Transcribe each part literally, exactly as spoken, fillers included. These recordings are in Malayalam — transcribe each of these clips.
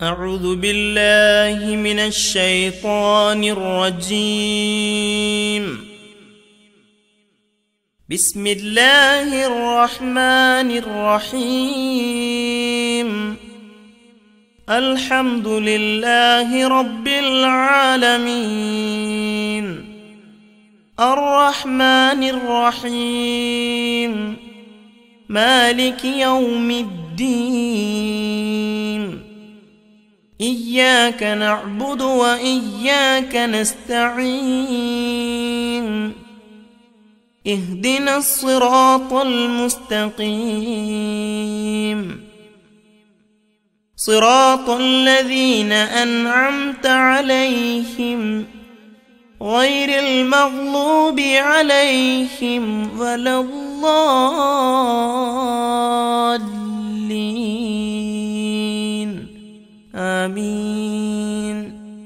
أعوذ بالله من الشيطان الرجيم. بسم الله الرحمن الرحيم. الحمد لله رب العالمين الرحمن الرحيم مالك يوم الدين إياك نعبد وإياك نستعين اهدنا الصراط المستقيم صراط الذين أنعمت عليهم غير المغضوب عليهم ولا الضالين آمين.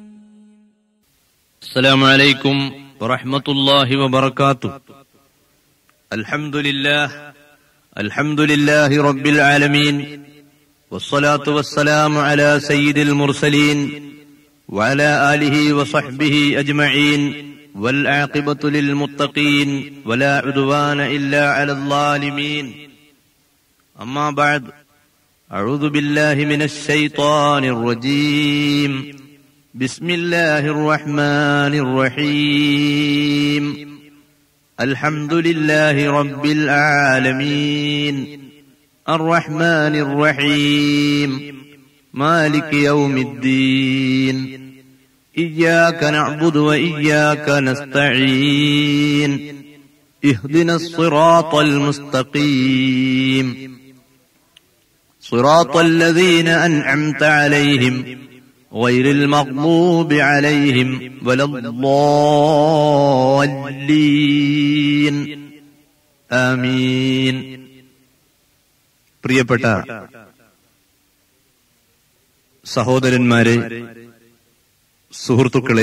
السلام عليكم ورحمة الله وبركاته. الحمد لله الحمد لله رب العالمين، والصلاة والسلام على سيد المرسلين وعلى آله وصحبه أجمعين، والعاقبة للمتقين ولا عدوان إلا على الظالمين. أما بعد، أعوذ بالله من الشيطان الرجيم. بسم الله الرحمن الرحيم. الحمد لله رب العالمين الرحمن الرحيم مالك يوم الدين إياك نعبد وإياك نستعين اهدنا الصراط المستقيم صراط الذين أنعمت عليهم غير المغضوب عليهم ولا الضالين آمين. പ്രിയപ്പെട്ട സഹോദരന്മാരെ, സുഹൃത്തുക്കളെ,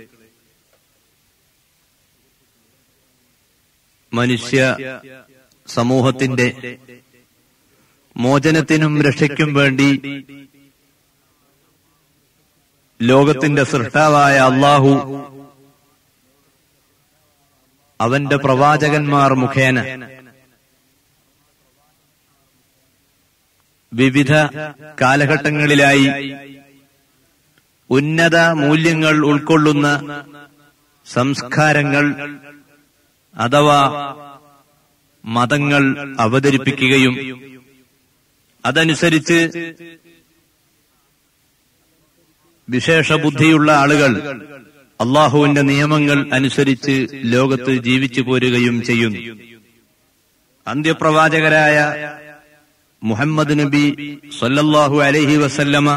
മനുഷ്യ സമൂഹത്തിന്റെ മോചനത്തിനും രക്ഷയ്ക്കും വേണ്ടി ലോകത്തിന്റെ സൃഷ്ടാവായ അല്ലാഹു അവന്റെ പ്രവാചകന്മാർ മുഖേന വിവിധ കാലഘട്ടങ്ങളിലായി ഉന്നത മൂല്യങ്ങൾ ഉൾക്കൊള്ളുന്ന സംസ്കാരങ്ങൾ അഥവാ മതങ്ങൾ അവതരിപ്പിക്കുകയും അതനുസരിച്ച് വിശേഷ ബുദ്ധിയുള്ള ആളുകൾ അള്ളാഹുവിന്റെ നിയമങ്ങൾ അനുസരിച്ച് ലോകത്ത് ജീവിച്ചു പോരുകയും ചെയ്യുന്നു. അന്ത്യപ്രവാചകരായ മുഹമ്മദ് നബി സല്ലല്ലാഹു അലൈഹി വസല്ലമ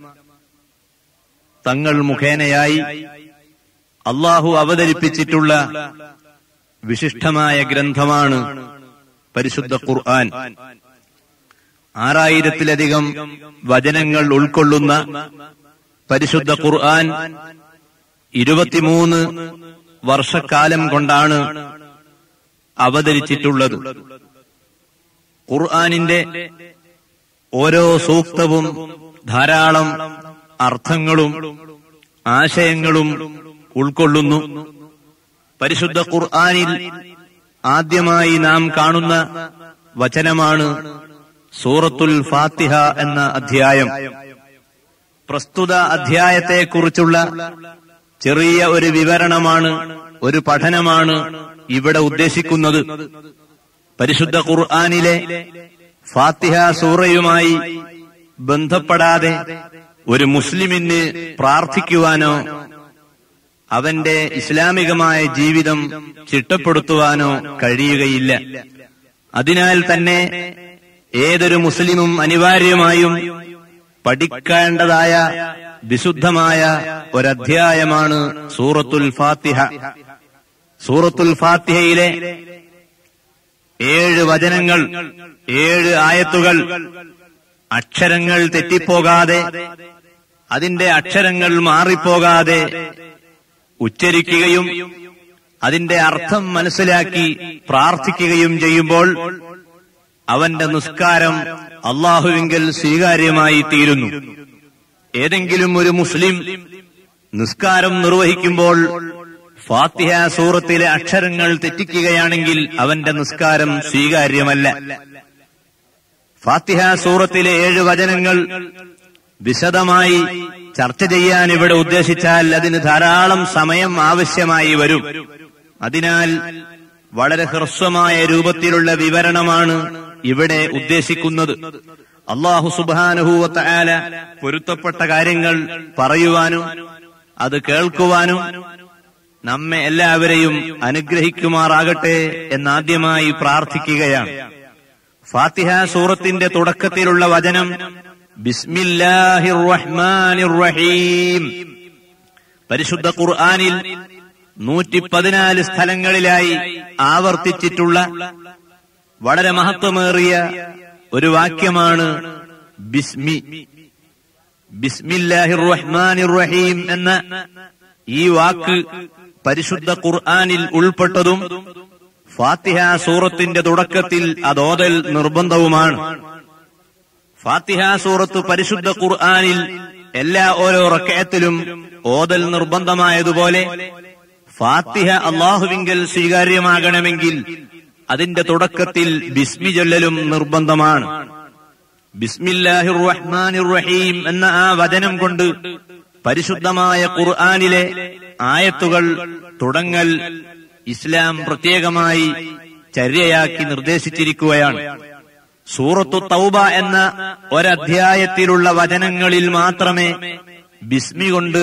തങ്ങൾ മുഖേനയായി അള്ളാഹു അവതരിപ്പിച്ചിട്ടുള്ള വിശിഷ്ടമായ ഗ്രന്ഥമാണ് പരിശുദ്ധ ഖുർആൻ. ആറായിരത്തിലധികം വചനങ്ങൾ ഉൾക്കൊള്ളുന്ന പരിശുദ്ധ ഖുർആൻ ഇരുപത്തിമൂന്ന് വർഷക്കാലം കൊണ്ടാണ് അവതരിച്ചിട്ടുള്ളത്. ഖുർആനിന്റെ ഓരോ സൂക്തവും ധാരാളം അർത്ഥങ്ങളും ആശയങ്ങളും ഉൾക്കൊള്ളുന്നു. പരിശുദ്ധ ഖുർആനിൽ ആദ്യമായി നാം കാണുന്ന വചനമാണ് സൂറത്തുൽ ഫാത്തിഹ എന്ന അധ്യായം. പ്രസ്തുത അധ്യായത്തെക്കുറിച്ചുള്ള ചെറിയ ഒരു വിവരണമാണ്, ഒരു പഠനമാണ് ഇവിടെ ഉദ്ദേശിക്കുന്നത്. പരിശുദ്ധ ഖുർആനിലെ ഫാത്തിഹ സൂറയുമായി ബന്ധപ്പെടാതെ ഒരു മുസ്ലിമിന് പ്രാർത്ഥിക്കുവാനോ അവന്റെ ഇസ്ലാമികമായ ജീവിതം ചിട്ടപ്പെടുത്തുവാനോ കഴിയുകയില്ല. അതിനാൽ തന്നെ ഏതൊരു മുസ്ലിമും അനിവാര്യമായും പഠിക്കേണ്ടതായ വിശുദ്ധമായ ഒരധ്യായമാണ് സൂറത്തുൽ ഫാത്തിഹ. സൂറത്തുൽ ഫാത്തിഹയിലെ ഏഴ് വചനങ്ങൾ, ഏഴ് ആയത്തുകൾ അക്ഷരങ്ങൾ തെറ്റിപ്പോകാതെ, അതിന്റെ അക്ഷരങ്ങൾ മാറിപ്പോകാതെ ഉച്ചരിക്കുകയും അതിന്റെ അർത്ഥം മനസ്സിലാക്കി പ്രാർത്ഥിക്കുകയും ചെയ്യുമ്പോൾ അവന്റെ നിസ്കാരം അല്ലാഹുവിങ്കൽ സ്വീകാര്യമായി തീരുന്നു. ഏതെങ്കിലും ഒരു മുസ്ലിം നിസ്കാരം നിർവഹിക്കുമ്പോൾ ഫാത്തിഹ സൂറത്തിലെ അക്ഷരങ്ങൾ തെറ്റിക്കുകയാണെങ്കിൽ അവന്റെ നിസ്കാരം സ്വീകാര്യമല്ല. ഫാത്തിഹ സൂറത്തിലെ ഏഴ് വചനങ്ങൾ വിശദമായി ചർച്ച ചെയ്യാൻ ഇവിടെ ഉദ്ദേശിച്ചാൽ അതിന് ധാരാളം സമയം ആവശ്യമായി വരും. അതിനാൽ വളരെ ഹ്രസ്വമായ രൂപത്തിലുള്ള വിവരണമാണ് ഇവിടെ ഉദ്ദേശിക്കുന്നത്. അല്ലാഹു സുബ്ഹാനഹു വ തആല പൊരുത്തപ്പെട്ട കാര്യങ്ങൾ പറയുവാനും അത് കേൾക്കുവാനും നമ്മെ എല്ലാവരെയും അനുഗ്രഹിക്കുമാറാകട്ടെ എന്നാദ്യമായി പ്രാർത്ഥിക്കുകയാണ്. ഫാത്തിഹ സൂറത്തിന്റെ തുടക്കത്തിലുള്ള വചനം ബിസ്മില്ലാഹിർ റഹ്മാനിർ റഹീം. പരിശുദ്ധ ഖുർആനിൽ നൂറ്റി പതിനാല് സ്ഥലങ്ങളിലായി ആവർത്തിച്ചിട്ടുള്ള വളരെ മഹത്വമേറിയ ഒരു വാക്യമാണ് ബിസ്മി. ബിസ്മില്ലാഹിർ റഹ്മാനിർ റഹീം എന്ന ഈ വാക്ക് പരിശുദ്ധ ഖുർആനിൽ ഉൾപ്പെട്ടതും ഫാത്തിഹ സൂറത്തിന്റെ തുടക്കത്തിൽ അതോതൽ നിർബന്ധവുമാണ്. ഫാത്തിഹ സൂറത്ത് പരിശുദ്ധ ഖുർആനിൽ എല്ലാ ഓരോ റക്അത്തിലും ഓതൽ നിർബന്ധമായതുപോലെ ഫാത്തിഹ അല്ലാഹുവിങ്കൽ സ്വീകാര്യമാകണമെങ്കിൽ അതിന്റെ തുടക്കത്തിൽ ബിസ്മി ചൊല്ലലും നിർബന്ധമാണ്. ബിസ്മില്ലാഹിർ റഹ്മാനിർ റഹീം എന്ന ആ വചനം കൊണ്ട് പരിശുദ്ധമായ ഖുർആനിലെ ആയത്തുകൾ തുടങ്ങൽ ഇസ്ലാം പ്രത്യേകമായി ചര്യയാക്കി നിർദ്ദേശിച്ചിരിക്കുകയാണ്. സൂറത്തു തൗബ എന്ന ഒരധ്യായത്തിലുള്ള വചനങ്ങളിൽ മാത്രമേ ബിസ്മി കൊണ്ട്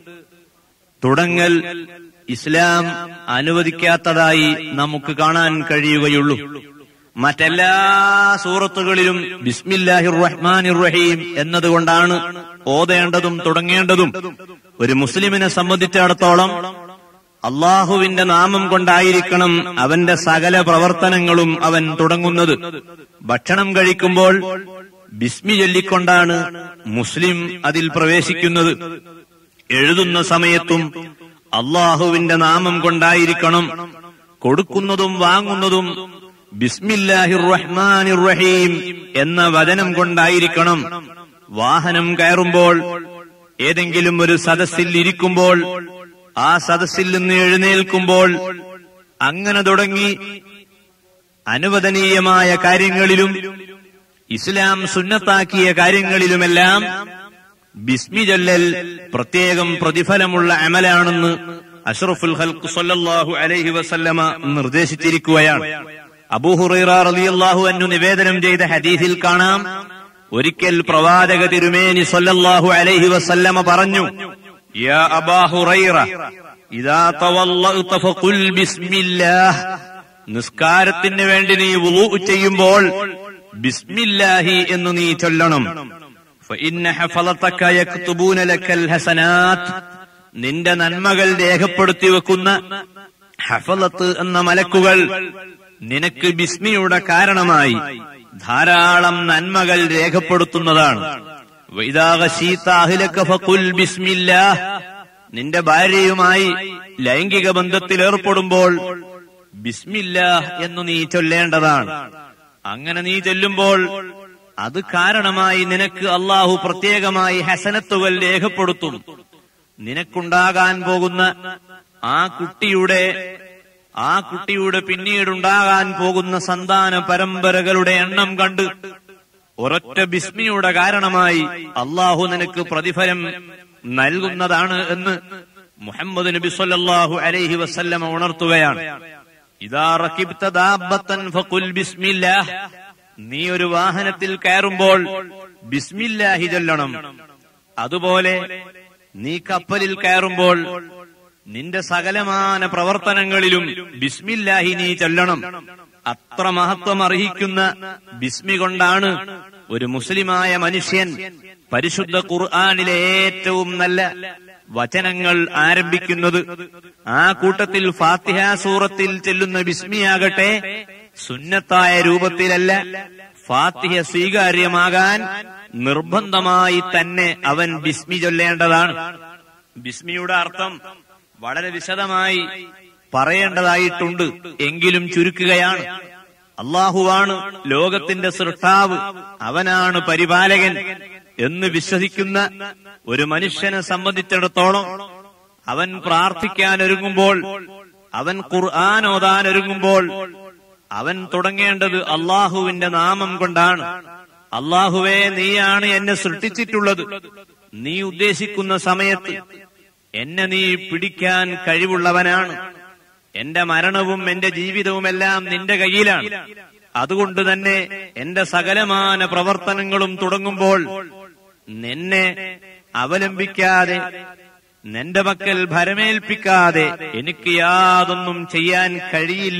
തുടങ്ങൽ ഇസ്ലാം അനുവദിക്കാത്തതായി നമുക്ക് കാണാൻ കഴിയുകയുള്ളൂ. മറ്റെല്ലാ സൂറത്തുകളിലും ബിസ്മില്ലാഹിർ റഹ്മാനിർ റഹീം എന്നതുകൊണ്ടാണ് ഓതേണ്ടതും തുടങ്ങേണ്ടതും. ഒരു മുസ്ലിമിനെ സംബന്ധിച്ചിടത്തോളം അള്ളാഹുവിന്റെ നാമം കൊണ്ടായിരിക്കണം അവന്റെ സകല പ്രവർത്തനങ്ങളും അവൻ തുടങ്ങുന്നത്. ഭക്ഷണം കഴിക്കുമ്പോൾ ബിസ്മി ചൊല്ലിക്കൊണ്ടാണ് മുസ്ലിം അതിൽ പ്രവേശിക്കുന്നത്. എഴുതുന്ന സമയത്തും അള്ളാഹുവിന്റെ നാമം കൊണ്ടായിരിക്കണം. കൊടുക്കുന്നതും വാങ്ങുന്നതും ബിസ്മില്ലാഹിർ റഹ്മാനിർ റഹീം എന്ന വചനം കൊണ്ടായിരിക്കണം. വാഹനം കയറുമ്പോൾ, ഏതെങ്കിലും ഒരു സദസ്സിൽ ഇരിക്കുമ്പോൾ, ആ സദസ്സിൽ നിന്ന് എഴുന്നേൽക്കുമ്പോൾ, അങ്ങനെ തുടങ്ങി അനുവദനീയമായ കാര്യങ്ങളിലും ഇസ്ലാം സുന്നത്താക്കിയ കാര്യങ്ങളിലുമെല്ലാം ബിസ്മി ചൊല്ലൽ പ്രത്യേകം പ്രതിഫലമുള്ള അമലാണെന്ന് അഷ്റഫുൽ ഖൽഖ് സ്വല്ലല്ലാഹു അലൈഹി വസല്ലമ നിർദ്ദേശിച്ചിരിക്കുകയാണ്. അബൂ ഹുറൈറ റളിയല്ലാഹു അൻഹു നിവേദനം ചെയ്ത ഹദീസിൽ കാണാം, ഒരിക്കൽ പ്രവാചക തിരുമേനി സ്വല്ലല്ലാഹു അലൈഹി വസല്ലമ പറഞ്ഞു, യാ അബാ ഹുറൈറ ഇദാ തവല്ലഅത ഫഖുൽ ബിസ്മില്ലാഹ്. നിസ്കാരത്തിന് വേണ്ടി നീ വുളൂ ചെയ്യുമ്പോൾ ബിസ്മില്ലാഹി എന്ന് നീ ചൊല്ലണം. ഫഇന്ന ഹഫളതക യക്തുബൂന ലക്കൽ ഹസനാത്ത്. നിന്റെ നന്മകൾ രേഖപ്പെടുത്തി വെക്കുന്ന ഹഫളത്ത് എന്ന മലക്കുകൾ നിനക്ക് ബിസ്മിയുടെ കാരണമായി ധാരാളം നന്മകൾ രേഖപ്പെടുത്തുന്നതാണ്. വഇദാ ഗശീത അഹ്ലക ഫഖുൽ ബിസ്മില്ലാഹ്. നിന്റെ ഭാര്യയുമായി ലൈംഗിക ബന്ധത്തിൽ ഏർപ്പെടുമ്പോൾ ബിസ്മില്ലാഹ് എന്ന് നീ ചൊല്ലേണ്ടതാണ്. അങ്ങനെ നീ ചൊല്ലുമ്പോൾ അത് കാരണമായി നിനക്ക് അള്ളാഹു പ്രത്യേകമായി ഹസനത്തുകൾ രേഖപ്പെടുത്തും. നിനക്കുണ്ടാകാൻ പോകുന്ന ആ കുട്ടിയുടെ ആ കുട്ടിയുടെ പിന്നീടുണ്ടാകാൻ പോകുന്ന സന്താന പരമ്പരകളുടെ എണ്ണം കണ്ട് ഒരൊറ്റ ബിസ്മിയുടെ കാരണമായി അള്ളാഹു നിനക്ക് പ്രതിഫലം നൽകുന്നതാണ് എന്ന് മുഹമ്മദ് നബി സല്ലല്ലാഹു അലൈഹി വസല്ലമ ഉണർത്തുകയാണ്. ഇദാ റകിബ്ത ദാബത്തൻ ഫഖുൽ ബിസ്മില്ലാഹ്. നീ ഒരു വാഹനത്തിൽ കയറുമ്പോൾ ബിസ്മില്ലാഹി ചൊല്ലണം. അതുപോലെ നീ കപ്പലിൽ കയറുമ്പോൾ നിന്റെ സകലമാന പ്രവർത്തനങ്ങളിലും ബിസ്മില്ലാഹി നീ ചൊല്ലണം. അത്ര മഹത്വം അർഹിക്കുന്ന ബിസ്മി കൊണ്ടാണ് ഒരു മുസ്ലിമായ മനുഷ്യൻ പരിശുദ്ധ ഖുർആനിലെ ഏറ്റവും നല്ല വചനങ്ങൾ ആരംഭിക്കുന്നത്. ആ കൂട്ടത്തിൽ ഫാത്തിഹ സൂറത്തിൽ ചെല്ലുന്ന ബിസ്മിയാകട്ടെ സുന്നത്തായ രൂപത്തിലല്ല. ഫാത്തിഹ സ്വീകാര്യമാകാൻ നിർബന്ധമായി തന്നെ അവൻ ബിസ്മി ചൊല്ലേണ്ടതാണ്. ബിസ്മിയുടെ അർത്ഥം വളരെ വിശദമായി പറയേണ്ടതായിട്ടുണ്ട്, എങ്കിലും ചുരുക്കുകയാണ്. അള്ളാഹുവാണ് ലോകത്തിന്റെ സൃഷ്ടാവ്, അവനാണ് പരിപാലകൻ. എന്ന് വിശ്വസിക്കുന്ന ഒരു മനുഷ്യനെ സംബന്ധിച്ചിടത്തോളം അവൻ പ്രാർത്ഥിക്കാൻ ഒരുങ്ങുമ്പോൾ, അവൻ ഖുർആൻ ഓതാൻ ഒരുങ്ങുമ്പോൾ അവൻ തുടങ്ങേണ്ടത് അള്ളാഹുവിന്റെ നാമം കൊണ്ടാണ്. അള്ളാഹുവേ, നീയാണ് എന്നെ സൃഷ്ടിച്ചിട്ടുള്ളത്. നീ ഉദ്ദേശിക്കുന്ന സമയത്ത് എന്നെ നീ പിടിക്കാൻ കഴിവുള്ളവനാണ്. എന്റെ മരണവും എന്റെ ജീവിതവുമെല്ലാം നിന്റെ കയ്യിലാണ്. അതുകൊണ്ട് തന്നെ എന്റെ സകലമാന പ്രവർത്തനങ്ങളും തുടങ്ങുമ്പോൾ നിന്നെ അവലംബിക്കാതെ, നിന്റെ പക്കൽ ഭരമേൽപ്പിക്കാതെ എനിക്ക് യാതൊന്നും ചെയ്യാൻ കഴിയില്ല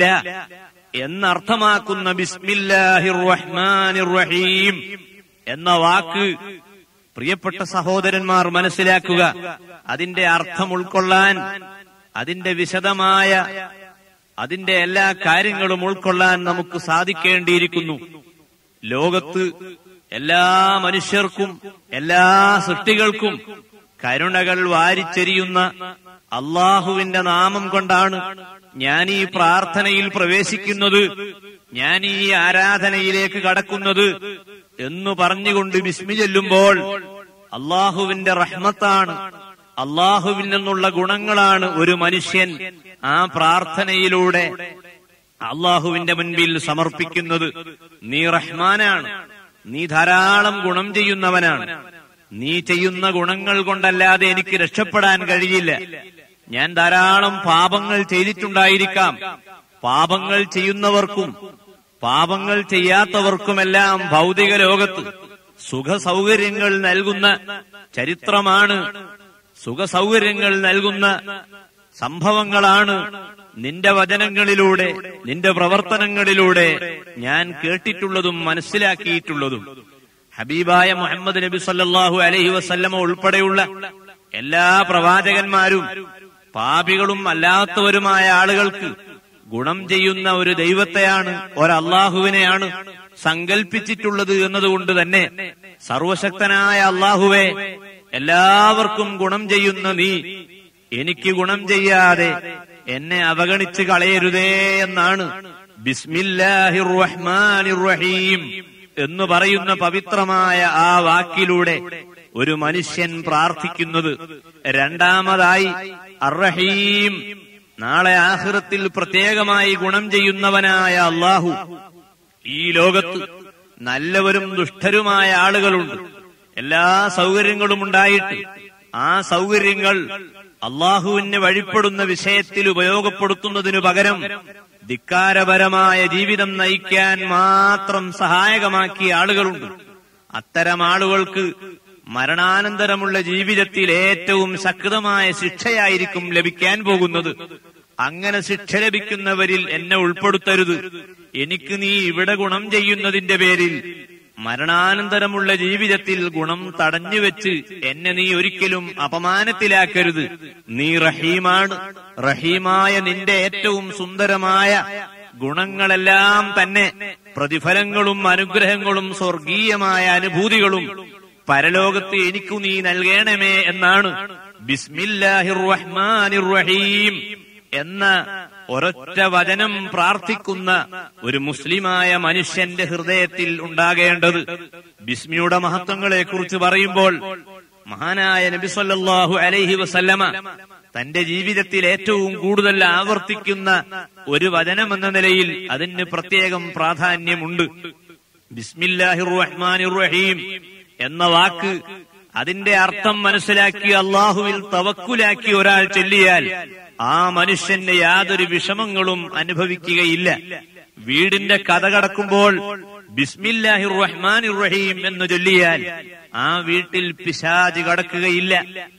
എന്നർത്ഥമാക്കുന്ന ബിസ്മില്ലാഹിർ റഹ്മാനിർ റഹീം എന്ന വാക്ക് പ്രിയപ്പെട്ട സഹോദരന്മാർ മനസ്സിലാക്കുക. അതിന്റെ അർത്ഥം ഉൾക്കൊള്ളാൻ, അതിന്റെ വിശദമായ അതിന്റെ എല്ലാ കാര്യങ്ങളും ഉൾക്കൊള്ളാൻ നമുക്ക് സാധിക്കേണ്ടിയിരിക്കുന്നു. ലോകത്ത് എല്ലാ മനുഷ്യർക്കും എല്ലാ സൃഷ്ടികൾക്കും കരുണകൾ വാരിച്ചെരിയുന്ന അള്ളാഹുവിന്റെ നാമം കൊണ്ടാണ് ഞാൻ ഈ പ്രാർത്ഥനയിൽ പ്രവേശിക്കുന്നത്, ഞാൻ ഈ ആരാധനയിലേക്ക് കടക്കുന്നത് എന്നു പറഞ്ഞുകൊണ്ട് ബിസ്മി ചൊല്ലുമ്പോൾ അള്ളാഹുവിന്റെ റഹ്മത്താണ്, അള്ളാഹുവിൽ നിന്നുള്ള ഗുണങ്ങളാണ് ഒരു മനുഷ്യൻ ആ പ്രാർത്ഥനയിലൂടെ അള്ളാഹുവിന്റെ മുൻപിൽ സമർപ്പിക്കുന്നത്. നീ റഹ്മാനാണ്, നീ ധാരാളം ഗുണം ചെയ്യുന്നവനാണ്. നീ ചെയ്യുന്ന ഗുണങ്ങൾ കൊണ്ടല്ലാതെ എനിക്ക് രക്ഷപ്പെടാൻ കഴിയില്ല. ഞാൻ ധാരാളം പാപങ്ങൾ ചെയ്തിട്ടുണ്ടായിരിക്കാം. പാപങ്ങൾ ചെയ്യുന്നവർക്കും പാപങ്ങൾ ചെയ്യാത്തവർക്കുമെല്ലാം ഭൗതിക ലോകത്ത് സുഖസൗകര്യങ്ങൾ നൽകുന്ന ചരിത്രമാണ്, സുഖസൗകര്യങ്ങൾ നൽകുന്ന സംഭവങ്ങളാണ് നിന്റെ വചനങ്ങളിലൂടെ, നിന്റെ പ്രവർത്തനങ്ങളിലൂടെ ഞാൻ കേട്ടിട്ടുള്ളതും മനസ്സിലാക്കിയിട്ടുള്ളതും. ഹബീബായ മുഹമ്മദ് നബി സല്ലല്ലാഹു അലൈഹി വസല്ലമ ഉൾപ്പെടെയുള്ള എല്ലാ പ്രവാചകന്മാരും പാപികളും അല്ലാത്തവരുമായ ആളുകൾക്ക് ഗുണം ചെയ്യുന്ന ഒരു ദൈവത്തെയാണ്, ഒരല്ലാഹുവിനെയാണ് സങ്കൽപ്പിച്ചിട്ടുള്ളത് എന്നതുകൊണ്ട് തന്നെ സർവശക്തനായ അല്ലാഹുവേ, എല്ലാവർക്കും ഗുണം ചെയ്യുന്ന നീ എനിക്ക് ഗുണം ചെയ്യാതെ എന്നെ അവഗണിച്ച് കളയരുതേ എന്നാണ് ബിസ്മില്ലാഹിർ റഹ്മാനിർ റഹീം എന്ന് പറയുന്ന പവിത്രമായ ആ വാക്കിലൂടെ ഒരു മനുഷ്യൻ പ്രാർത്ഥിക്കുന്നത്. രണ്ടാമതായി അർറഹീം, നാളെ ആഖിറത്തിൽ പ്രത്യേകമായി ഗുണം ചെയ്യുന്നവനായ അല്ലാഹു. ഈ ലോകത്ത് നല്ലവരും ദുഷ്ടരുമായ ആളുകളുണ്ട്. എല്ലാ സൗകര്യങ്ങളും ഉണ്ടായിട്ട് ആ സൗകര്യങ്ങൾ അള്ളാഹുവിന് വഴിപ്പെടുന്ന വിഷയത്തിൽ ഉപയോഗപ്പെടുത്തുന്നതിനു പകരം ധിക്കാരപരമായ ജീവിതം നയിക്കാൻ മാത്രം സഹായകമാക്കിയ ആളുകളുണ്ട്. അത്തരം ആളുകൾക്ക് മരണാനന്തരമുള്ള ജീവിതത്തിൽ ഏറ്റവും ശക്തമായ ശിക്ഷയായിരിക്കും ലഭിക്കാൻ പോകുന്നത്. അങ്ങനെ ശിക്ഷ ലഭിക്കുന്നവരിൽ എന്നെ ഉൾപ്പെടുത്തരുത്. എനിക്ക് നീ ഇവിടെ ഗുണം ചെയ്യുന്നതിന്റെ പേരിൽ മരണാനന്തരമുള്ള ജീവിതത്തിൽ ഗുണം തടഞ്ഞുവെച്ച് എന്നെ നീ ഒരിക്കലും അപമാനത്തിലാക്കരുത്. നീ റഹീമാണ്. റഹീമായ നിന്റെ ഏറ്റവും സുന്ദരമായ ഗുണങ്ങളെല്ലാം തന്നെ പ്രതിഫലങ്ങളും അനുഗ്രഹങ്ങളും സ്വർഗീയമായ അനുഭൂതികളും പരലോകത്ത് എനിക്കു നീ നൽകണമേ എന്നാണ് ബിസ്മില്ലാഹിർ റഹ്മാനിർ റഹീം എന്ന ഒരൊറ്റ വചനം പ്രാർത്ഥിക്കുന്ന ഒരു മുസ്ലിമായ മനുഷ്യന്റെ ഹൃദയത്തിൽ ഉണ്ടാകേണ്ടത്. ബിസ്മിയുടെ മഹത്വങ്ങളെ കുറിച്ച് പറയുമ്പോൾ മഹാനായ നബി സല്ലല്ലാഹു അലൈഹി വസല്ലമ തന്റെ ജീവിതത്തിൽ ഏറ്റവും കൂടുതൽ ആവർത്തിക്കുന്ന ഒരു വചനം എന്ന നിലയിൽ അതിന് പ്രത്യേകം പ്രാധാന്യമുണ്ട്. ബിസ്മില്ലാഹിർ റഹ്മാനിർ റഹീം എന്ന വാക്ക്, അതിന്റെ അർത്ഥം മനസ്സിലാക്കി അള്ളാഹുവിൽ തവക്കുലാക്കി ഒരാൾ ചൊല്ലിയാൽ ആ മനുഷ്യന് യാതൊരു വിഷമങ്ങളും അനുഭവിക്കുകയില്ല. വീടിന്റെ കഥ കടക്കുമ്പോൾ ബിസ്മില്ലാഹിർ റഹ്മാനിർ റഹീം എന്ന് ചൊല്ലിയാൽ ആ വീട്ടിൽ പിശാച് കടക്കുകയില്ല.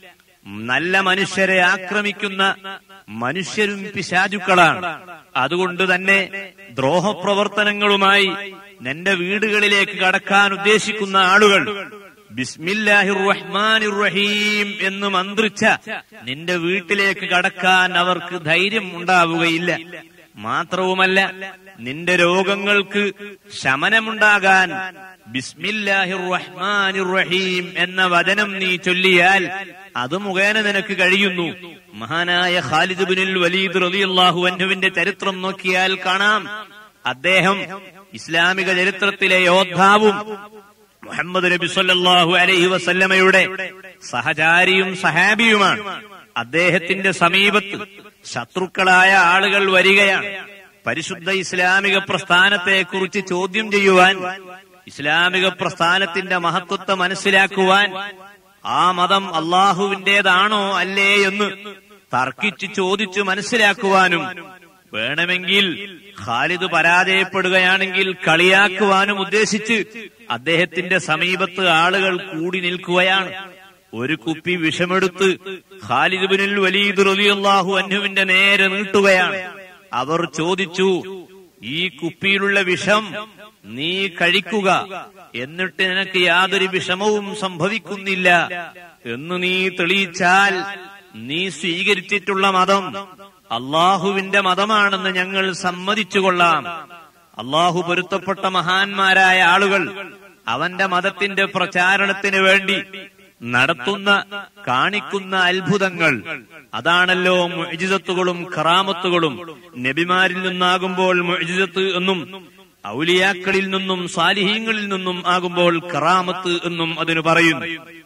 നല്ല മനുഷ്യരെ ആക്രമിക്കുന്ന മനുഷ്യരും പിശാചുക്കളാണ്. അതുകൊണ്ട് തന്നെ ദ്രോഹപ്രവർത്തനങ്ങളുമായി നിന്റെ വീടുകളിലേക്ക് കടക്കാൻ ഉദ്ദേശിക്കുന്ന ആളുകൾ ബിസ്മില്ലാഹിർ റഹ്മാനിർ റഹീം എന്ന് മന്ത്രിച്ച നിന്റെ വീട്ടിലേക്ക് കടക്കാൻ അവർക്ക് ധൈര്യം ഉണ്ടാവുകയില്ല. മാത്രവുമല്ല, നിന്റെ രോഗങ്ങൾക്ക് ശമനമുണ്ടാകാൻ ബിസ്മില്ലാഹിർ റഹ്മാനിർ റഹീം എന്ന വചനം നീ ചൊല്ലിയാൽ അത് മുഖേന നിനക്ക് കഴിയുന്നു. മഹാനായ ഖാലിദ് ഇബ്നുൽ വലീദ് റളിയല്ലാഹു അൻഹുവിന്റെ ചരിത്രം നോക്കിയാൽ കാണാം. അദ്ദേഹം ഇസ്ലാമിക ചരിത്രത്തിലെ യോദ്ധാവും മുഹമ്മദ് നബി സല്ലല്ലാഹു അലൈഹി വസല്ലമയുടെ സഹചാരിയും സഹാബിയുമാണ്. അദ്ദേഹത്തിന്റെ സമീപത്ത് ശത്രുക്കളായ ആളുകൾ വരികയാണ്. പരിശുദ്ധ ഇസ്ലാമിക പ്രസ്ഥാനത്തെക്കുറിച്ച് ചോദ്യം ചെയ്യുവാൻ, ഇസ്ലാമിക പ്രസ്ഥാനത്തിന്റെ മഹത്വത്തെ മനസ്സിലാക്കുവാൻ, ആ മതം അള്ളാഹുവിന്റേതാണോ അല്ലേ എന്ന് തർക്കിച്ച് ചോദിച്ച് മനസ്സിലാക്കുവാനും, വേണമെങ്കിൽ ഖാലിദ് പരാജയപ്പെടുകയാണെങ്കിൽ കളിയാക്കുവാനും ഉദ്ദേശിച്ച് അദ്ദേഹത്തിന്റെ സമീപത്ത് ആളുകൾ കൂടി നിൽക്കുകയാണ്. ഒരു കുപ്പി വിഷമെടുത്ത് ഖാലിദ് ഇബ്നുൽ വലീദ് റളിയല്ലാഹു അൻഹുവിന്റെ നേരെ നീട്ടുകയാണ്. അവർ ചോദിച്ചു, ഈ കുപ്പിയിലുള്ള വിഷം നീ കഴിക്കുക, എന്നിട്ട് നിനക്ക് യാതൊരു വിഷമവും സംഭവിക്കുന്നില്ല എന്ന് നീ തെളിയിച്ചാൽ നീ സ്വീകരിച്ചിട്ടുള്ള മതം അള്ളാഹുവിന്റെ മതമാണെന്ന് ഞങ്ങൾ സമ്മതിച്ചു കൊള്ളാം. അള്ളാഹു പൊരുത്തപ്പെട്ട മഹാന്മാരായ ആളുകൾ അവന്റെ മതത്തിന്റെ പ്രചാരണത്തിന് വേണ്ടി നടത്തുന്ന കാണിക്കുന്ന അത്ഭുതങ്ങൾ, അതാണല്ലോ മുഅ്ജിസത്തുകളും കറാമത്തുകളും. നബിമാരിൽ നിന്നാകുമ്പോൾ മുഅ്ജിസത്ത് എന്നും, ഔലിയാക്കളിൽ നിന്നും സാലിഹീങ്ങളിൽ നിന്നും ആകുമ്പോൾ കറാമത്ത് എന്നും അതിന് പറയും.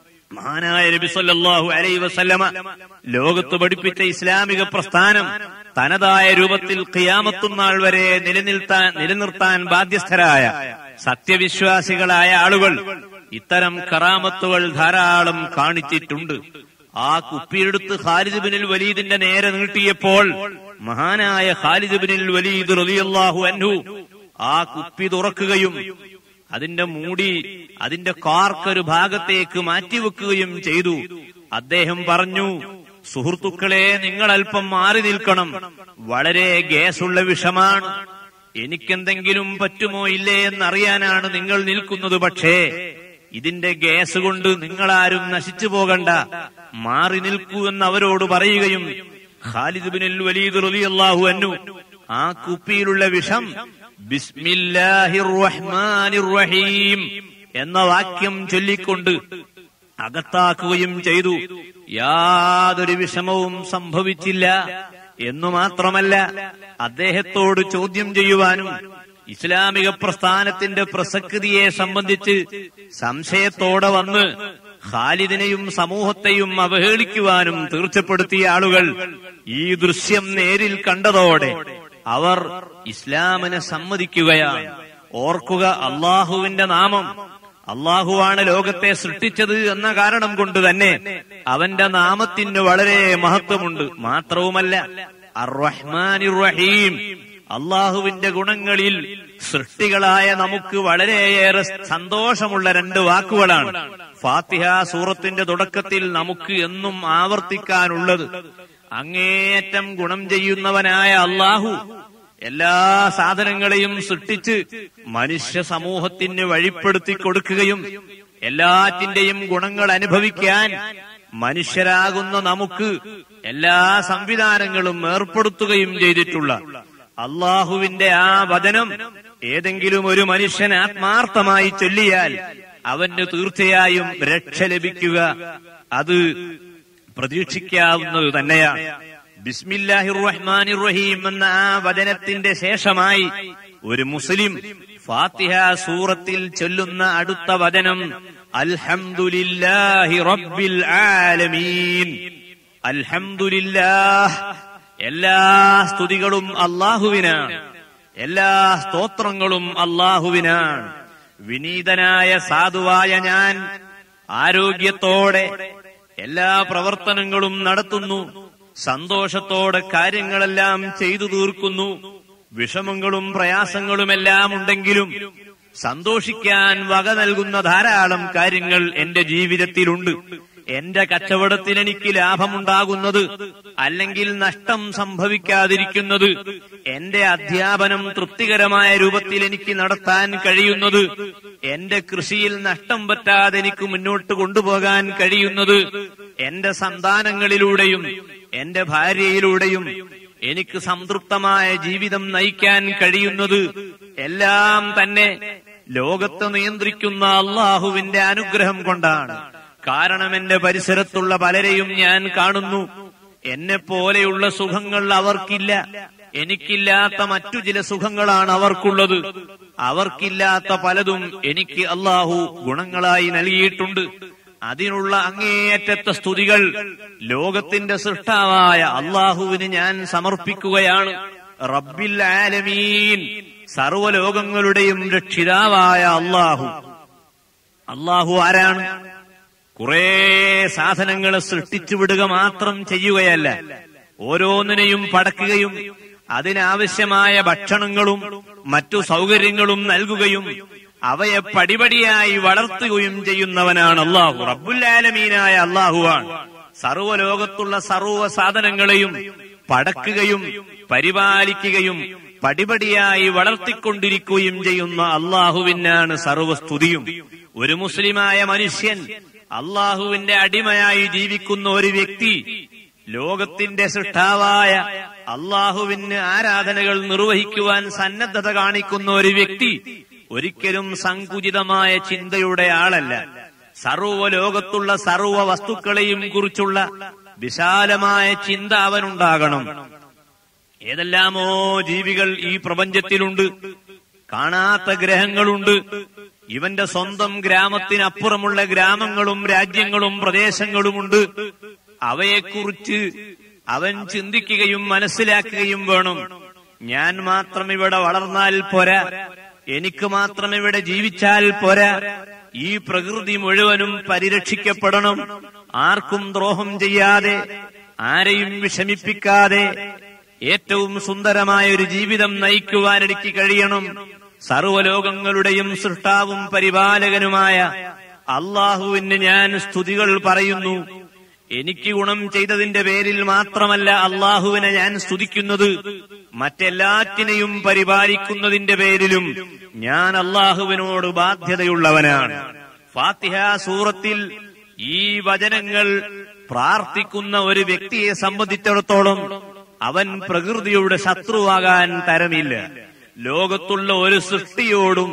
മഹാനായ നബി സല്ലല്ലാഹു അലൈഹി വസല്ലമ ലോകത്ത് പഠിപ്പിച്ച ഇസ്ലാമിക പ്രസ്ഥാനം തനതായ രൂപത്തിൽ ഖിയാമത്തുനാൾ വരെ നിലനിർത്താൻ നിലനിർത്താൻ ബാധ്യസ്ഥരായ സത്യവിശ്വാസികളായ ആളുകൾ ഇത്തരം കറാമത്തുകൾ ധാരാളം കാണിച്ചിട്ടുണ്ട്. ആ കുപ്പിയെടുത്ത് ഖാലിദ് ഇബ്നുൽ വലീദിന്റെ നേരെ നീട്ടിയപ്പോൾ മഹാനായ ഖാലിദ് ഇബ്നുൽ വലീദ് റളിയല്ലാഹു അൻഹു ആ കുപ്പി തുറക്കുകയും അതിന്റെ മൂടി അതിന്റെ കാർക്കൊരു ഭാഗത്തേക്ക് മാറ്റിവെക്കുകയും ചെയ്തു. അദ്ദേഹം പറഞ്ഞു, സുഹൃത്തുക്കളെ, നിങ്ങൾ അല്പം മാറി നിൽക്കണം, വളരെ ഗ്യാസുള്ള വിഷമാണ്, എനിക്കെന്തെങ്കിലും പറ്റുമോ ഇല്ലേ എന്നറിയാനാണ് നിങ്ങൾ നിൽക്കുന്നത്. പക്ഷേ ഇതിന്റെ ഗ്യാസ് കൊണ്ട് നിങ്ങളാരും നശിച്ചു പോകണ്ട, മാറി നിൽക്കൂ എന്ന് അവരോട് പറയുകയും ഖാലിദ് ഇബ്നുൽ വലീദ് റളിയല്ലാഹു അൻഹു ആ കുപ്പിയിലുള്ള വിഷം ബിസ്മില്ലാഹിർ റഹ്മാനിർ റഹീം എന്ന വാക്യം ചൊല്ലിക്കൊണ്ട് അകത്താക്കുകയും ചെയ്തു. യാതൊരു വിഷമവും സംഭവിച്ചില്ല എന്നു മാത്രമല്ല, അദ്ദേഹത്തോട് ചോദ്യം ചെയ്യുവാനും ഇസ്ലാമിക പ്രസ്ഥാനത്തിന്റെ പ്രസക്തിയെ സംബന്ധിച്ച് സംശയത്തോടെ വന്ന് ഖാലിദിനെയും സമൂഹത്തെയും അവഹേളിക്കുവാനും തീർച്ചപ്പെടുത്തിയ ആളുകൾ ഈ ദൃശ്യം നേരിൽ കണ്ടതോടെ അവർ ഇസ്ലാമിനെ സമ്മതിക്കുകയാണ്. ഓർക്കുക, അള്ളാഹുവിന്റെ നാമം, അള്ളാഹുവാണ് ലോകത്തെ സൃഷ്ടിച്ചത് എന്ന കാരണം കൊണ്ട് തന്നെ അവന്റെ നാമത്തിന് വളരെ മഹത്വമുണ്ട്. മാത്രവുമല്ല, അർ-റഹ്മാനിർ റഹീം, അള്ളാഹുവിന്റെ ഗുണങ്ങളിൽ സൃഷ്ടികളായ നമുക്ക് വളരെയേറെ സന്തോഷമുള്ള രണ്ട് വാക്കുകളാണ്. ഫാത്തിഹ സൂറത്തിന്റെ തുടക്കത്തിൽ നമുക്ക് എന്നും ആവർത്തിക്കാനുള്ളത്, അങ്ങേയറ്റം ഗുണം ചെയ്യുന്നവനായ അള്ളാഹു എല്ലാ സാധനങ്ങളെയും സൃഷ്ടിച്ച് മനുഷ്യ സമൂഹത്തിന് വഴിപ്പെടുത്തി കൊടുക്കുകയും എല്ലാറ്റിന്റെയും ഗുണങ്ങൾ അനുഭവിക്കാൻ മനുഷ്യരാകുന്ന നമുക്ക് എല്ലാ സംവിധാനങ്ങളും ഏർപ്പെടുത്തുകയും ചെയ്തിട്ടുള്ള അള്ളാഹുവിന്റെ ആ വചനം ഏതെങ്കിലും ഒരു മനുഷ്യൻ ആത്മാർത്ഥമായി ചൊല്ലിയാൽ അവന് തീർച്ചയായും രക്ഷ ലഭിക്കുക അത് പ്രതീക്ഷിക്കാവുന്നത് തന്നെയാണ്. ബിസ്മില്ലാഹിർ റഹ്മാനിർ റഹീം എന്ന ആ വചനത്തിന്റെ ശേഷമായി ഒരു മുസ്ലിം ഫാത്തിഹ സൂറത്തിൽ ചൊല്ലുന്ന അടുത്ത വചനം അൽഹംദുലില്ലാഹി റബ്ബിൽ ആലമീൻ. അൽഹംദുലില്ലാഹ്, എല്ലാ സ്തുതികളും അല്ലാഹുവിനാണ്, എല്ലാ സ്തോത്രങ്ങളും അല്ലാഹുവിനാണ്. വിനീതനായ സാധുവായ ഞാൻ ആരോഗ്യത്തോടെ എല്ലാ പ്രവർത്തനങ്ങളും നടത്തുന്നു, സന്തോഷത്തോടെ കാര്യങ്ങളെല്ലാം ചെയ്തു തീർക്കുന്നു. വിഷമങ്ങളും പ്രയാസങ്ങളുമെല്ലാം ഉണ്ടെങ്കിലും സന്തോഷിക്കാൻ വക നൽകുന്ന ധാരാളം കാര്യങ്ങൾ എന്റെ ജീവിതത്തിലുണ്ട്. എന്റെ കച്ചവടത്തിൽ എനിക്ക് ലാഭമുണ്ടാകുന്നത് അല്ലെങ്കിൽ നഷ്ടം സംഭവിക്കാതിരിക്കുന്നത്, എന്റെ അധ്യാപനം തൃപ്തികരമായ രൂപത്തിൽ എനിക്ക് നടത്താൻ കഴിയുന്നത്, എന്റെ കൃഷിയിൽ നഷ്ടം പറ്റാതെ എനിക്ക് മുന്നോട്ട് കൊണ്ടുപോകാൻ കഴിയുന്നത്, എന്റെ സന്താനങ്ങളിലൂടെയും എന്റെ ഭാര്യയിലൂടെയും എനിക്ക് സംതൃപ്തമായ ജീവിതം നയിക്കാൻ കഴിയുന്നത് എല്ലാം തന്നെ ലോകത്തെ നിയന്ത്രിക്കുന്ന അള്ളാഹുവിന്റെ അനുഗ്രഹം കൊണ്ടാണ്. കാരണം എന്റെ പരിസരത്തുള്ള പലരെയും ഞാൻ കാണുന്നു, എന്നെ പോലെയുള്ള സുഖങ്ങൾ അവർക്കില്ല. എനിക്കില്ലാത്ത മറ്റു ചില സുഖങ്ങളാണ് അവർക്കുള്ളത്. അവർക്കില്ലാത്ത പലതും എനിക്ക് അല്ലാഹു ഗുണങ്ങളായി നൽകിയിട്ടുണ്ട്. അതിനുള്ള അങ്ങേയറ്റത്തെ സ്തുതികൾ ലോകത്തിന്റെ സൃഷ്ടാവായ അല്ലാഹുവിന് ഞാൻ സമർപ്പിക്കുകയാണ്. റബ്ബിൽ ആലമീൻ, സർവ്വലോകങ്ങളുടെയും രക്ഷിതാവായ അല്ലാഹു. അല്ലാഹു ആരാണ്? കുറെ സാധനങ്ങളെ സൃഷ്ടിച്ചു വിടുക മാത്രം ചെയ്യുകയല്ല, ഓരോന്നിനെയും പടക്കുകയും അതിനാവശ്യമായ ഭക്ഷണങ്ങളും മറ്റു സൗകര്യങ്ങളും നൽകുകയും അവയെ പടിപടിയായി വളർത്തുകയും ചെയ്യുന്നവനാണ് അല്ലാഹു. റബ്ബുൽ ആലമീനായ അല്ലാഹുവാണ് സർവ്വലോകത്തുള്ള സർവ്വ സാധനങ്ങളെയും പടക്കുകയും പരിപാലിക്കുകയും പടിപടിയായി വളർത്തിക്കൊണ്ടിരിക്കുകയും ചെയ്യുന്ന അല്ലാഹുവിനാണ് സർവ്വസ്തുതിയും. ഒരു മുസ്ലിമായ മനുഷ്യൻ, അല്ലാഹുവിന്റെ അടിമയായി ജീവിക്കുന്ന ഒരു വ്യക്തി, ലോകത്തിന്റെ സൃഷ്ടാവായ അല്ലാഹുവിന് ആരാധനകൾ നിർവഹിക്കുവാൻ സന്നദ്ധത കാണിക്കുന്ന ഒരു വ്യക്തി ഒരിക്കലും സങ്കുചിതമായ ചിന്തയുടെ ആളല്ല. സർവ്വ ലോകത്തുള്ള സർവ്വ വസ്തുക്കളെയും കുറിച്ചുള്ള വിശാലമായ ചിന്ത അവനുണ്ടാകണം. ഏതെല്ലാമോ ജീവികൾ ഈ പ്രപഞ്ചത്തിലുണ്ട്, കാണാത്ത ഗ്രഹങ്ങളുണ്ട്, ഇവന്റെ സ്വന്തം ഗ്രാമത്തിനപ്പുറമുള്ള ഗ്രാമങ്ങളും രാജ്യങ്ങളും പ്രദേശങ്ങളുമുണ്ട്. അവയെക്കുറിച്ച് അവൻ ചിന്തിക്കുകയും മനസ്സിലാക്കുകയും വേണം. ഞാൻ മാത്രം ഇവിടെ വളർന്നാൽ പോരാ, എനിക്ക് മാത്രം ഇവിടെ ജീവിച്ചാൽ പോരാ, ഈ പ്രകൃതി മുഴുവനും പരിരക്ഷിക്കപ്പെടണം. ആർക്കും ദ്രോഹം ചെയ്യാതെ, ആരെയും വിഷമിപ്പിക്കാതെ ഏറ്റവും സുന്ദരമായ ഒരു ജീവിതം നയിക്കുവാൻ എനിക്ക് കഴിയണം. സർവ്വലോകങ്ങളുടെയും സൃഷ്ടാവും പരിപാലകനുമായ അല്ലാഹുവിന് ഞാൻ സ്തുതികൾ പറയുന്നു. എനിക്ക് ഗുണം ചെയ്തതിന്റെ പേരിൽ മാത്രമല്ല അല്ലാഹുവിനെ ഞാൻ സ്തുതിക്കുന്നത്, മറ്റെല്ലാറ്റിനെയും പരിപാലിക്കുന്നതിന്റെ പേരിലും ഞാൻ അല്ലാഹുവിനോട് ബാധ്യതയുള്ളവനാണ്. ഫാത്തിഹ സൂറത്തിൽ ഈ വചനങ്ങൾ പ്രാർത്ഥിക്കുന്ന ഒരു വ്യക്തിയെ സംബന്ധിച്ചിടത്തോളം അവൻ പ്രകൃതിയുടെ ശത്രുവാകാൻ തരമില്ല. ലോകത്തുള്ള ഒരു സൃഷ്ടിയോടും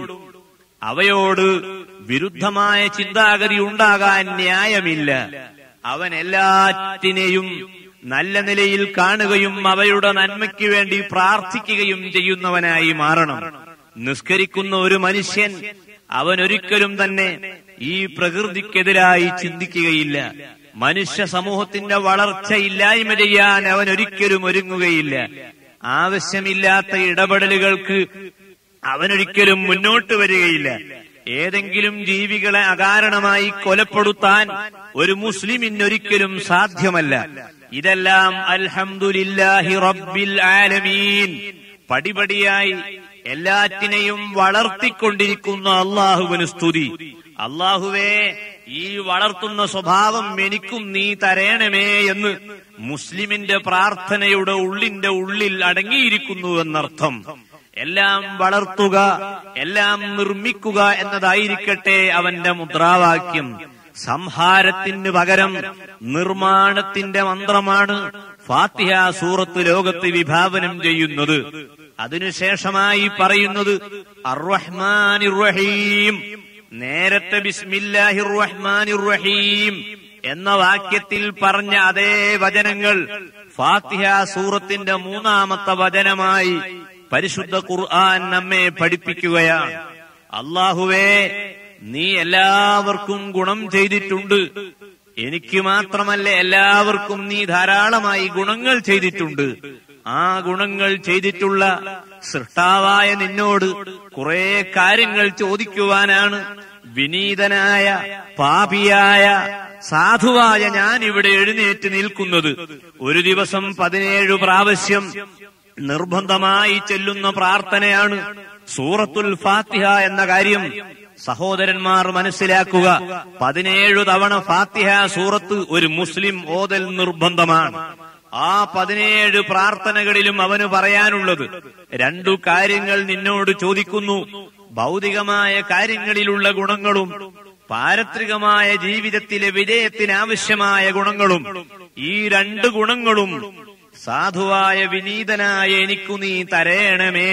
അവയോട് വിരുദ്ധമായ ചിന്താഗതി ഉണ്ടാകാൻ ന്യായമില്ല. അവൻ എല്ലാറ്റിനെയും നല്ല നിലയിൽ കാണുകയും അവയുടെ നന്മയ്ക്ക് വേണ്ടി പ്രാർത്ഥിക്കുകയും ചെയ്യുന്നവനായി മാറണം. നിസ്കരിക്കുന്ന ഒരു മനുഷ്യൻ അവനൊരിക്കലും തന്നെ ഈ പ്രകൃതിക്കെതിരായി ചിന്തിക്കുകയില്ല. മനുഷ്യ സമൂഹത്തിന്റെ വളർച്ച ഇല്ലായ്മ ചെയ്യാൻ അവൻ ഒരിക്കലും ഒരുങ്ങുകയില്ല. ആവശ്യമില്ലാത്ത ഇടപെടലുകൾക്ക് അവനൊരിക്കലും മുന്നോട്ട് വരികയില്ല. ഏതെങ്കിലും ജീവികളെ അകാരണമായി കൊലപ്പെടുത്താൻ ഒരു മുസ്ലിമിനൊരിക്കലും സാധ്യമല്ല. ഇതെല്ലാം അൽഹംദുലില്ലാഹി റബ്ബിൽ ആലമീൻ, പടിപടിയായി എല്ലാറ്റിനെയും വളർത്തിക്കൊണ്ടിരിക്കുന്ന അല്ലാഹുവിന് സ്തുതി. അല്ലാഹുവേ, ഈ വളർത്തുന്ന സ്വഭാവം എനിക്കും നീ തരേണമേ എന്ന് മുസ്ലിമിന്റെ പ്രാർത്ഥനയുടെ ഉള്ളിന്റെ ഉള്ളിൽ അടങ്ങിയിരിക്കുന്നു എന്നർത്ഥം. എല്ലാം വളർത്തുക, എല്ലാം നിർമ്മിക്കുക എന്നതായിരിക്കട്ടെ അവന്റെ മുദ്രാവാക്യം. സംഹാരത്തിന് പകരം നിർമ്മാണത്തിന്റെ മന്ത്രമാണ് ഫാത്തിഹ സൂറത്ത് ലോകത്ത് വിഭാവനം ചെയ്യുന്നത്. അതിനുശേഷമായി പറയുന്നത് അർറഹ്മാനിർ റഹീം. നേരത്തെ ബിസ്മില്ലാഹിർ റഹ്മാനിർ റഹീം എന്ന വാക്യത്തിൽ പറഞ്ഞ അതേ വചനങ്ങൾ ഫാത്തിഹ സൂറത്തിന്റെ മൂന്നാമത്തെ വചനമായി പരിശുദ്ധ ഖുർആൻ നമ്മെ പഠിപ്പിക്കുകയാണ്. അല്ലാഹുവേ, നീ എല്ലാവർക്കും ഗുണം ചെയ്തിട്ടുണ്ട്. എനിക്ക് മാത്രമല്ല, എല്ലാവർക്കും നീ ധാരാളമായി ഗുണങ്ങൾ ചെയ്തിട്ടുണ്ട്. ആ ഗുണങ്ങൾ ചെയ്തിട്ടുള്ള സൃഷ്ടാവായ നിന്നോട് കുറെ കാര്യങ്ങൾ ചോദിക്കുവാനാണ് വിനീതനായ പാപിയായ സാധുവായ ഞാൻ ഇവിടെ എഴുന്നേറ്റ് നിൽക്കുന്നത്. ഒരു ദിവസം പതിനേഴു പ്രാവശ്യം നിർബന്ധമായി ചെല്ലുന്ന പ്രാർത്ഥനയാണ് സൂറത്തുൽ ഫാത്തിഹ എന്ന കാര്യം സഹോദരന്മാർ മനസ്സിലാക്കുക. പതിനേഴു തവണ ഫാത്തിഹ സൂറത്ത് ഒരു മുസ്ലിം ഓതൽ നിർബന്ധമാണ്. ആ പതിനേഴ് പ്രാർത്ഥനകളിലും അവന് പറയാനുള്ളത് രണ്ടു കാര്യങ്ങൾ നിന്നോട് ചോദിക്കുന്നു. ഭൗതികമായ കാര്യങ്ങളിലുള്ള ഗുണങ്ങളും പാരത്രികമായ ജീവിതത്തിലെ വിജയത്തിനാവശ്യമായ ഗുണങ്ങളും. ഈ രണ്ട് ഗുണങ്ങളും സാധുവായ വിനീതനായ എനിക്കു നീ തരേണമേ.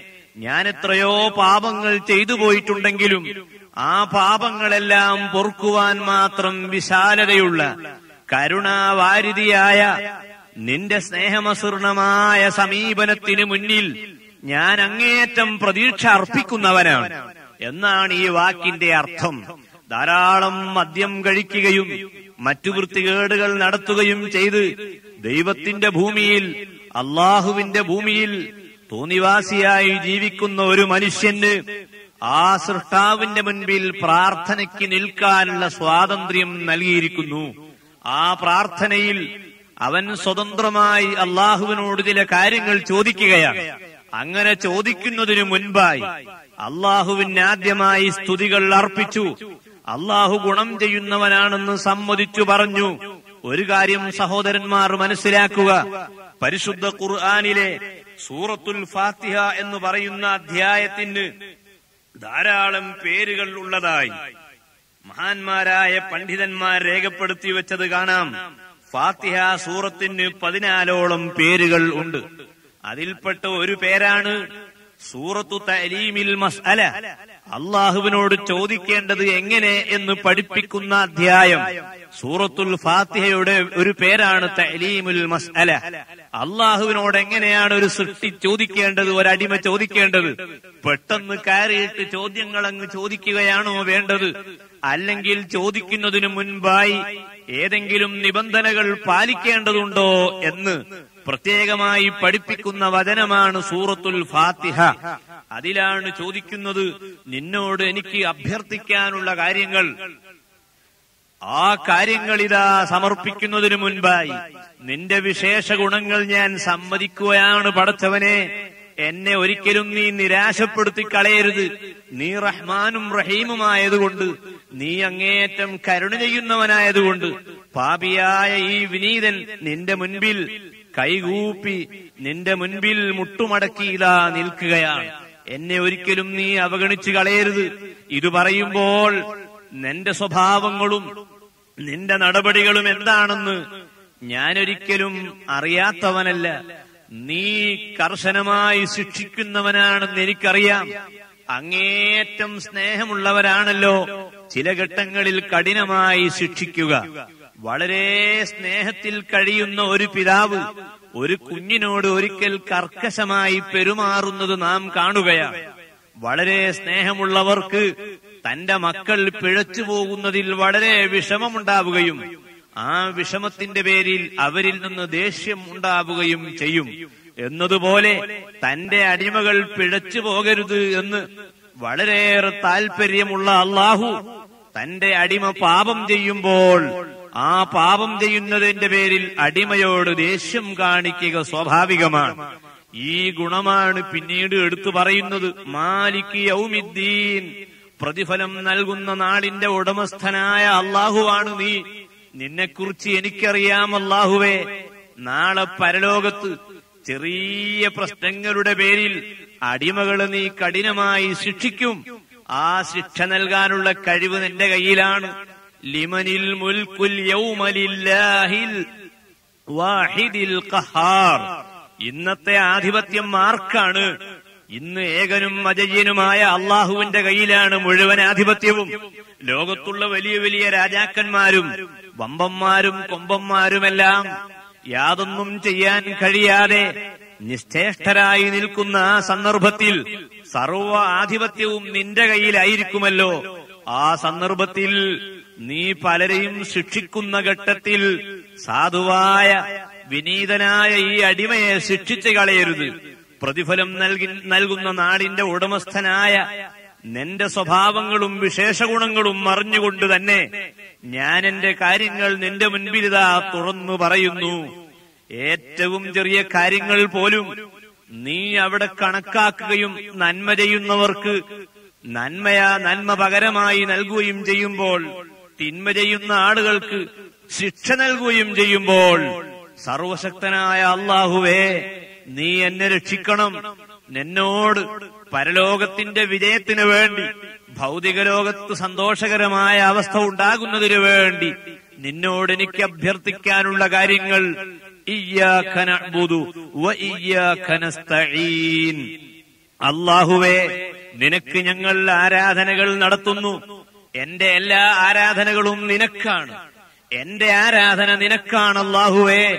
ഞാൻ എത്രയോ പാപങ്ങൾ ചെയ്തു പോയിട്ടുണ്ടെങ്കിലും ആ പാപങ്ങളെല്ലാം പൊറുക്കുവാൻ മാത്രം വിശാലതയുള്ള കരുണാവാരിധിയായ നിന്റെ സ്നേഹമസൃണമായ സമീപനത്തിന് മുന്നിൽ ഞാൻ അങ്ങേയറ്റം പ്രതീക്ഷ അർപ്പിക്കുന്നവനാണ് എന്നാണ് ഈ വാക്കിന്റെ അർത്ഥം. ധാരാളം മദ്യം കഴിക്കുകയും മറ്റു വൃത്തികേടുകൾ നടത്തുകയും ചെയ്ത് ദൈവത്തിന്റെ ഭൂമിയിൽ, അള്ളാഹുവിന്റെ ഭൂമിയിൽ തോന്നിവാസിയായി ജീവിക്കുന്ന ഒരു മനുഷ്യന് ആ സൃഷ്ടാവിന്റെ മുൻപിൽ പ്രാർത്ഥനയ്ക്ക് നിൽക്കാനുള്ള സ്വാതന്ത്ര്യം നൽകിയിരിക്കുന്നു. ആ പ്രാർത്ഥനയിൽ അവൻ സ്വതന്ത്രമായി അള്ളാഹുവിനോട് ചില കാര്യങ്ങൾ ചോദിക്കുകയാണ്. അങ്ങനെ ചോദിക്കുന്നതിനു മുൻപായി അള്ളാഹുവിന് ആദ്യമായി സ്തുതികൾ അർപ്പിച്ചു. അള്ളാഹു ഗുണം ചെയ്യുന്നവനാണെന്ന് സമ്മതിച്ചു പറഞ്ഞു. ഒരു കാര്യം സഹോദരന്മാർ മനസ്സിലാക്കുക, പരിശുദ്ധ ഖുർആനിലെ സൂറത്തുൽ ഫാത്തിഹ എന്ന് പറയുന്ന അധ്യായത്തിന് ധാരാളം പേരുകൾ ഉള്ളതായി മഹാന്മാരായ പണ്ഡിതന്മാർ രേഖപ്പെടുത്തി വെച്ചത് കാണാം. ഫാത്തിഹ സൂറത്തിന് പതിനാലോളം പേരുകൾ ഉണ്ട്. അതിൽപ്പെട്ട ഒരു പേരാണ് സൂറത്തു തഅലീമിൽ മസ്അല, അള്ളാഹുവിനോട് ചോദിക്കേണ്ടത് എങ്ങനെ എന്ന് പഠിപ്പിക്കുന്ന അധ്യായം. സൂറത്തുൽ ഫാത്തിഹയുടെ ഒരു പേരാണ് തഅലീമുൽ മസ്അല. അള്ളാഹുവിനോട് എങ്ങനെയാണ് ഒരു സൃഷ്ടി ചോദിക്കേണ്ടത്, ഒരടിമ ചോദിക്കേണ്ടത്? പെട്ടെന്ന് കയറിയിട്ട് ചോദ്യങ്ങൾ അങ്ങ് ചോദിക്കുകയാണോ വേണ്ടത്? അല്ലെങ്കിൽ ചോദിക്കുന്നതിനു മുൻപായി ഏതെങ്കിലും നിബന്ധനകൾ പാലിക്കേണ്ടതുണ്ടോ എന്ന് പ്രത്യേകമായി പഠിപ്പിക്കുന്ന വചനമാണ് സൂറത്തുൽ ഫാത്തിഹ. അതിലാണ് ചോദിക്കുന്നത്, നിന്നോട് എനിക്ക് അഭ്യർത്ഥിക്കാനുള്ള കാര്യങ്ങൾ. ആ കാര്യങ്ങളിതാ സമർപ്പിക്കുന്നതിനു മുൻപായി നിന്റെ വിശേഷ ഗുണങ്ങൾ ഞാൻ സമ്മതിക്കുകയാണ്. പടച്ചവനെ, എന്നെ ഒരിക്കലും നീ നിരാശപ്പെടുത്തി കളയരുത്. നീ റഹ്മാനും റഹീമുമായതുകൊണ്ട്, നീ അങ്ങേയറ്റം കരുണ ചെയ്യുന്നവനായതുകൊണ്ട് പാപിയായ ഈ വിനീതൻ നിന്റെ മുൻപിൽ കൈകൂപ്പി നിന്റെ മുൻപിൽ മുട്ടുമടക്കിയിതാ നിൽക്കുകയാണ്. എന്നെ ഒരിക്കലും നീ അവഗണിച്ചു കളയരുത്. ഇത് പറയുമ്പോൾ നിന്റെ സ്വഭാവങ്ങളും നിന്റെ നടപടികളും എന്താണെന്ന് ഞാനൊരിക്കലും അറിയാത്തവനല്ല. നീ കർശനമായി ശിക്ഷിക്കുന്നവനാണെന്ന് എനിക്കറിയാം. അങ്ങേയറ്റം സ്നേഹമുള്ളവരാണല്ലോ ചില ഘട്ടങ്ങളിൽ കഠിനമായി ശിക്ഷിക്കുക. വളരെ സ്നേഹത്തിൽ കഴിയുന്ന ഒരു പിതാവ് ഒരു കുഞ്ഞിനോട് ഒരിക്കൽ കർക്കശമായി പെരുമാറുന്നത് നാം കാണുകയാണ്. വളരെ സ്നേഹമുള്ളവർക്ക് തന്റെ മക്കൾ പിഴച്ചു പോകുന്നതിൽ വളരെ വിഷമമുണ്ടാവുകയും ആ വിഷമത്തിന്റെ പേരിൽ അവരിൽ നിന്ന് ദേഷ്യം ഉണ്ടാവുകയും ചെയ്യും. എന്നതുപോലെ തന്റെ അടിമകൾ പിഴച്ചു പോകരുത് എന്ന് വളരെയേറെ താല്പര്യമുള്ള അള്ളാഹു തന്റെ അടിമ പാപം ചെയ്യുമ്പോൾ ആ പാപം ചെയ്യുന്നതിന്റെ പേരിൽ അടിമയോട് ദേഷ്യം കാണിക്കുക സ്വാഭാവികമാണ്. ഈ ഗുണമാണ് പിന്നീട് എടുത്തു പറയുന്നത്. മാലിക് യൗമിദ്ദീൻ, പ്രതിഫലം നൽകുന്ന നാളിന്റെ ഉടമസ്ഥനായ അള്ളാഹുവാണ് നീ. നിന്നെക്കുറിച്ച് എനിക്കറിയാം അള്ളാഹുവേ. നാളെ പരലോകത്ത് ചെറിയ പ്രശ്നങ്ങളുടെ പേരിൽ അടിമകളെ നീ കഠിനമായി ശിക്ഷിക്കും. ആ ശിക്ഷ നൽകാനുള്ള കഴിവ് നിന്റെ കയ്യിലാണ്. ലിമനിൽ മുൽക്കുൽ യൗമ ലില്ലാഹിൽ വാഹിദിൽ ഖഹാർ. ഇന്നത്തെ ആധിപത്യം ആർക്കാണ്? ഇന്ന് ഏകനും അജയ്യനുമായ അള്ളാഹുവിന്റെ കയ്യിലാണ് മുഴുവൻ ആധിപത്യവും. ലോകത്തുള്ള വലിയ വലിയ രാജാക്കന്മാരും വമ്പന്മാരും കൊമ്പന്മാരുമെല്ലാം യാതൊന്നും ചെയ്യാൻ കഴിയാതെ നിശ്ചേഷ്ടരായി നിൽക്കുന്ന ആ സന്ദർഭത്തിൽ സർവ്വ ആധിപത്യവും നിന്റെ കയ്യിലായിരിക്കുമല്ലോ. ആ സന്ദർഭത്തിൽ നീ പലരെയും ശിക്ഷിക്കുന്ന ഘട്ടത്തിൽ സാധുവായ വിനീതനായ ഈ അടിമയെ ശിക്ഷിച്ചു കളയരുത്. പ്രതിഫലം നൽകി നൽകുന്ന നാടിന്റെ ഉടമസ്ഥനായ നിന്റെ സ്വഭാവങ്ങളും വിശേഷഗുണങ്ങളും അറിഞ്ഞുകൊണ്ട് തന്നെ ഞാൻ എന്റെ കാര്യങ്ങൾ നിന്റെ മുൻപിലിതാ തുറന്നു പറയുന്നു. ഏറ്റവും ചെറിയ കാര്യങ്ങൾ പോലും നീ അവിടെ കണക്കാക്കുകയും നന്മ ചെയ്യുന്നവർക്ക് നന്മയാ നന്മ പകരമായി നൽകുകയും ചെയ്യുമ്പോൾ, തിന്മ ചെയ്യുന്ന ആളുകൾക്ക് ശിക്ഷ നൽകുകയും ചെയ്യുമ്പോൾ, സർവശക്തനായ അള്ളാഹുവേ നീ എന്നെ രക്ഷിക്കണം. നിന്നോട് പരലോകത്തിന്റെ വിജയത്തിനു വേണ്ടി, ഭൗതിക ലോകത്ത് സന്തോഷകരമായ അവസ്ഥ ഉണ്ടാകുന്നതിനു വേണ്ടി നിന്നോട് എനിക്ക് അഭ്യർത്ഥിക്കാനുള്ള കാര്യങ്ങൾ ഇയ്യാക നഅ്ബുദു വ ഇയ്യാക നസ്തഈൻ. അല്ലാഹുവേ, നിനക്ക് ഞങ്ങൾ ആരാധനകൾ നടത്തുന്നു. എന്റെ എല്ലാ ആരാധനകളും നിനക്കാണ്. എന്റെ ആരാധന നിനക്കാണ് അല്ലാഹുവേ.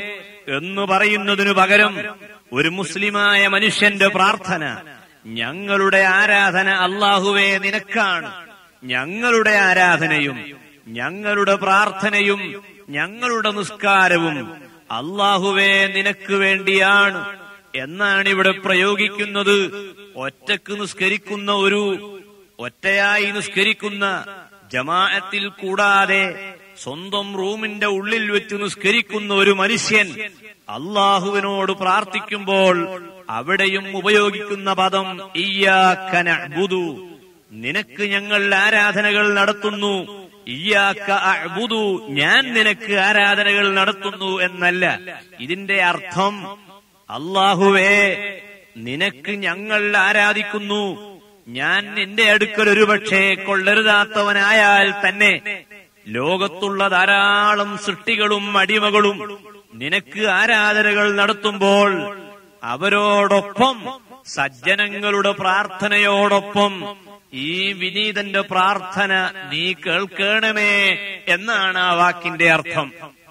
എന്ന് പറയുന്നതിനു പകരം ഒരു മുസ്ലിമായ മനുഷ്യന്റെ പ്രാർത്ഥന, ഞങ്ങളുടെ ആരാധന അല്ലാഹുവേ നിനക്കാണ്, ഞങ്ങളുടെ ആരാധനയും ഞങ്ങളുടെ പ്രാർത്ഥനയും ഞങ്ങളുടെ നിസ്കാരവും അല്ലാഹുവേ നിനക്ക് വേണ്ടിയാണ് എന്നാണ് ഇവിടെ പ്രയോഗിക്കുന്നത്. ഒറ്റക്ക് നിസ്കരിക്കുന്ന ഒരു ഒറ്റയായി നിസ്കരിക്കുന്ന ജമാഅത്തിൽ കൂടാതെ സ്വന്തം റൂമിന്റെ ഉള്ളിൽ വെച്ച് നിസ്കരിക്കുന്ന ഒരു മനുഷ്യൻ അല്ലാഹുവിനോട് പ്രാർത്ഥിക്കുമ്പോൾ അവിടെയും ഉപയോഗിക്കുന്ന പദം ഇയ്യാക നഅ്ബുദു, നിനക്ക് ഞങ്ങൾ ആരാധനകൾ നടത്തുന്നു. ഇയ്യാക അഅ്ബുദു, ഞാൻ നിനക്ക് ആരാധനകൾ നടത്തുന്നു എന്നല്ല. ഇതിന്റെ അർത്ഥം അല്ലാഹുവേ നിനക്ക് ഞങ്ങൾ ആരാധിക്കുന്നു. ഞാൻ നിന്റെ അടുക്കൽ ഒരു പക്ഷേ കൊള്ളരുതാത്തവനായാൽ തന്നെ ലോകത്തുള്ള ധാരാളം സൃഷ്ടികളും അടിമകളും നിനക്ക് ആരാധനകൾ നടത്തുമ്പോൾ അവരോടൊപ്പം സജ്ജനങ്ങളുടെ പ്രാർത്ഥനയോടൊപ്പം ഈ വിനീതന്റെ പ്രാർത്ഥന നീ കേൾക്കണമേ എന്നാണ് ആ വാക്കിന്റെ അർത്ഥം.